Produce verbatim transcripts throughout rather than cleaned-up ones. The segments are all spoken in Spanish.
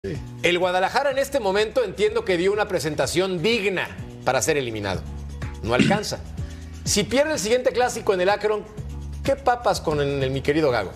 Sí. El Guadalajara en este momento entiendo que dio una presentación digna para ser eliminado. No alcanza. Si pierde el siguiente clásico en el Akron, ¿qué papas con el, el, mi querido Gago?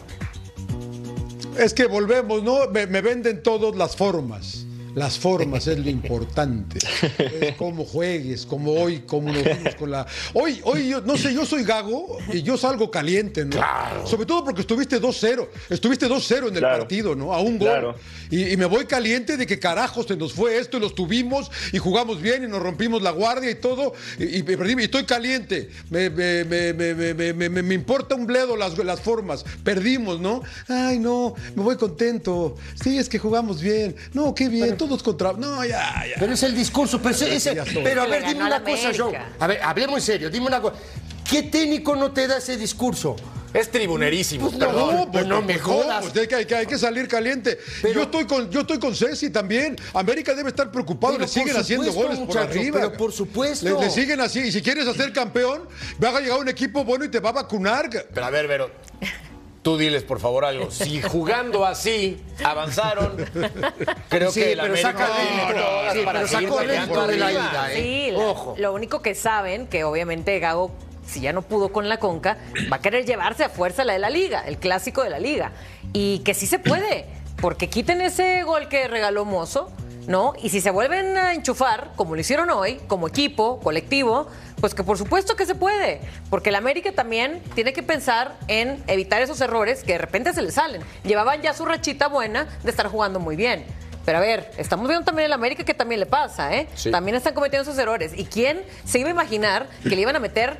Es que volvemos, ¿no? Me, me venden todas las formas. Las formas es lo importante. Es cómo juegues, como hoy, como nos vimos con la... Hoy, hoy yo, no sé, yo soy Gago y yo salgo caliente, ¿no? Claro. Sobre todo porque estuviste dos cero. Estuviste dos cero en el claro. partido, ¿no? A un gol. Claro. Y, y me voy caliente de que carajos se nos fue esto y los tuvimos y jugamos bien y nos rompimos la guardia y todo. Y, y perdí, y estoy caliente. Me, me, me, me, me, me, me, me importa un bledo las, las formas. Perdimos, ¿no? Ay, no, me voy contento. Sí, es que jugamos bien. No, qué bien. Pero, todos contra... No, ya, ya. Pero es el discurso. Pero, ese, ese... pero a ver, dime una cosa, Joe. A ver, hablemos en serio. Dime una cosa. ¿Qué técnico no te da ese discurso? Es tribunerísimo. Pues no, perdón. pues no me jodas. Pues hay, que, hay, que, hay que salir caliente. Pero, yo estoy con yo estoy con Ceci también. América debe estar preocupado. Le siguen haciendo goles por arriba. Pero por supuesto. Le, le siguen así. Y si quieres hacer campeón, va a llegar un equipo bueno y te va a vacunar. Pero a ver, Vero, tú diles por favor algo. Si jugando así avanzaron, creo sí, que el América saca no, no, sí, para pero sacó dentro de la ida. ¿eh? Sí, Ojo. Lo único que saben, que obviamente Gago, si ya no pudo con la Conca, va a querer llevarse a fuerza la de la Liga, el clásico de la Liga. Y que sí se puede, porque quiten ese gol que regaló Mozo, ¿no? Y si se vuelven a enchufar, como lo hicieron hoy, como equipo, colectivo, pues que por supuesto que se puede, porque el América también tiene que pensar en evitar esos errores que de repente se le salen. Llevaban ya su rachita buena de estar jugando muy bien. Pero a ver, estamos viendo también el América que también le pasa, ¿eh? Sí. También están cometiendo esos errores. ¿Y quién se iba a imaginar que le iban a meter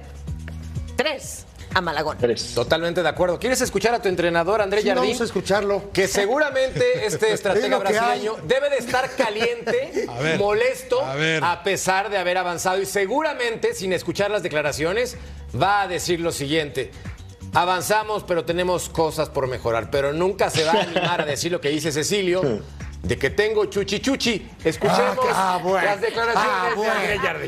tres a Malagón? Tres. Totalmente de acuerdo. ¿Quieres escuchar a tu entrenador, André sí, Jardín? Vamos a escucharlo. Que seguramente este estratega brasileño debe de estar caliente, a ver, molesto, a, ver. a pesar de haber avanzado. Y seguramente, sin escuchar las declaraciones, va a decir lo siguiente. Avanzamos, pero tenemos cosas por mejorar. Pero nunca se va a animar a decir lo que dice Cecilio, de que tengo chuchi chuchi. Escuchemos ah, ah, bueno. las declaraciones ah, bueno. de André Jardín.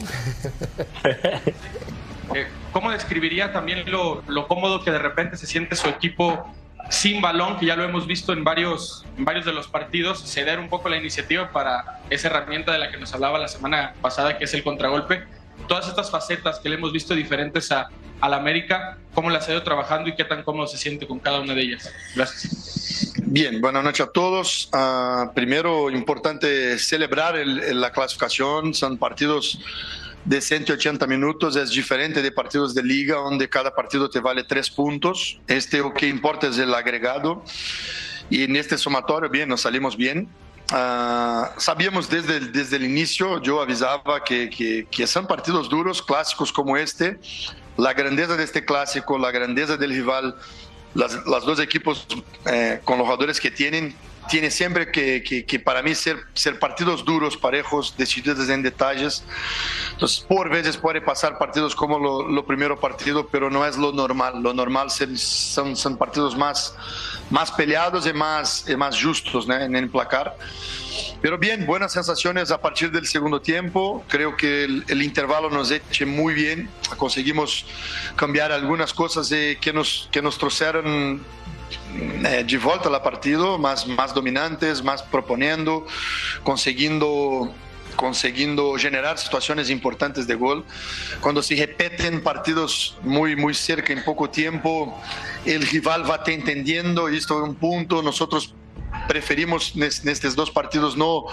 Eh, ¿Cómo describiría también lo, lo cómodo que de repente se siente su equipo sin balón, que ya lo hemos visto en varios, en varios de los partidos, ceder un poco la iniciativa para esa herramienta de la que nos hablaba la semana pasada, que es el contragolpe? Todas estas facetas que le hemos visto diferentes a, a la América, ¿cómo las ha ido trabajando y qué tan cómodo se siente con cada una de ellas? Gracias. Bien, buenas noches a todos. Uh, primero, importante celebrar el, el, la clasificación. Son partidos de ciento ochenta minutos, es diferente de partidos de liga donde cada partido te vale tres puntos. Este lo que importa es el agregado y en este sumatorio bien, nos salimos bien. Uh, sabíamos desde el, desde el inicio, yo avisaba que, que, que son partidos duros, clásicos como este. La grandeza de este clásico, la grandeza del rival, las, las dos equipos eh, con los jugadores que tienen, tiene siempre que, que, que para mí ser, ser partidos duros, parejos, decididos en detalles. Entonces, por veces puede pasar partidos como lo, lo primero partido, pero no es lo normal. Lo normal son, son partidos más, más peleados y más, y más justos, ¿no? en el placar. Pero bien, buenas sensaciones a partir del segundo tiempo. Creo que el, el intervalo nos eche muy bien. Conseguimos cambiar algunas cosas eh, que, nos, que nos trouxeram eh, de volta al partido, más, más dominantes, más proponiendo, consiguiendo, consiguiendo generar situaciones importantes de gol. Cuando se repiten partidos muy, muy cerca en poco tiempo, el rival va te entendiendo y esto es un punto. Nosotros preferimos en estos dos partidos no,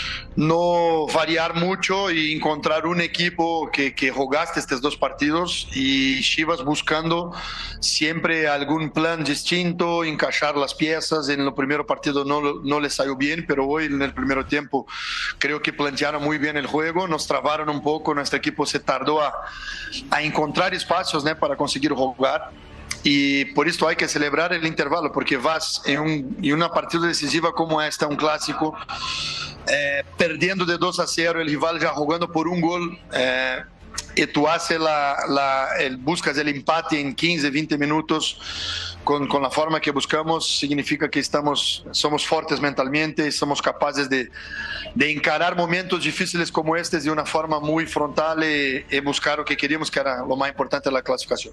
no variar mucho y encontrar un equipo que, que jugaste estos dos partidos, y Chivas buscando siempre algún plan distinto, encaixar las piezas. En el primer partido no, no les salió bien, pero hoy en el primer tiempo creo que plantearon muy bien el juego, nos trabaron un poco, nuestro equipo se tardó a, a encontrar espacios, ¿no? para conseguir jugar. Y por esto hay que celebrar el intervalo, porque vas en, un, en una partida decisiva como esta, un clásico, eh, perdiendo de dos a cero, el rival ya jugando por un gol, eh, y tú haces la, la, el, buscas el empate en quince, veinte minutos con, con la forma que buscamos, significa que estamos, somos fuertes mentalmente y somos capaces de, de encarar momentos difíciles como estos de una forma muy frontal y, y buscar lo que queríamos, que era lo más importante, la clasificación.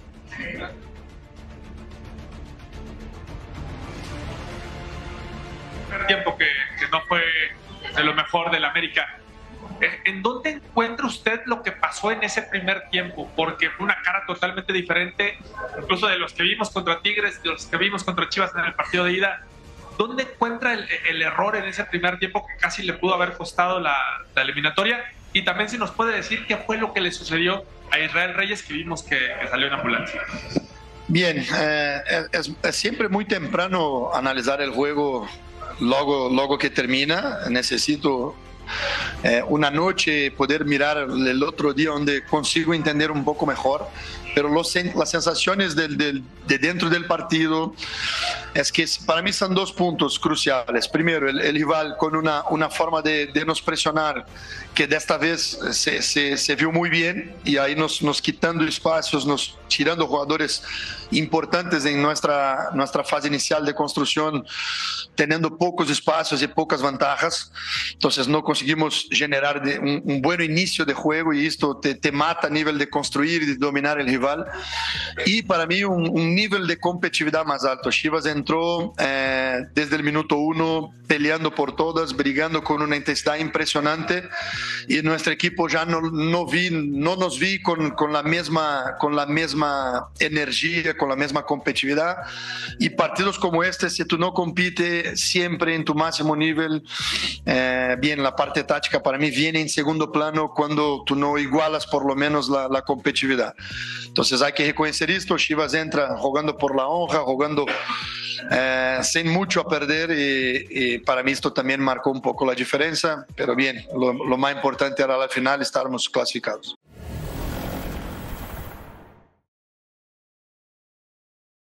Tiempo que, que que no fue de lo mejor del América. ¿En dónde encuentra usted lo que pasó en ese primer tiempo? Porque fue una cara totalmente diferente, incluso de los que vimos contra Tigres, de los que vimos contra Chivas en el partido de ida. ¿Dónde encuentra el, el error en ese primer tiempo que casi le pudo haber costado la, la eliminatoria? Y también si nos puede decir qué fue lo que le sucedió a Israel Reyes, que vimos que, que salió en ambulancia. Bien, eh, es, es siempre muy temprano analizar el juego luego, luego que termina. Necesito eh, una noche poder mirar el otro día donde consigo entender un poco mejor, pero los, las sensaciones del, del, de dentro del partido es que para mí son dos puntos cruciales. Primero, el, el rival con una, una forma de, de nos presionar que desta vez se, se, se vio muy bien, y ahí nos, nos quitando espacios, nos tirando jugadores importantes en nuestra, nuestra fase inicial de construcción, teniendo pocos espacios y pocas ventajas. Entonces no conseguimos generar de un, un buen inicio de juego, y esto te, te mata a nivel de construir y de dominar el rival. Y para mí un, un nivel de competitividad más alto. Chivas entró eh, desde el minuto uno peleando por todas, brigando con una intensidad impresionante, y nuestro equipo ya no, no, vi, no nos vi con, con, la misma, con la misma energía, con la misma competitividad. Y partidos como este, si tú no compites siempre en tu máximo nivel, eh, bien, la parte táctica para mí viene en segundo plano cuando tú no igualas por lo menos la, la competitividad. Entonces hay que reconocer esto. Chivas entra jugando por la honra, jugando eh, sin mucho a perder, y, y para mí esto también marcó un poco la diferencia, pero bien, lo, lo más importante era la final, estarmos clasificados.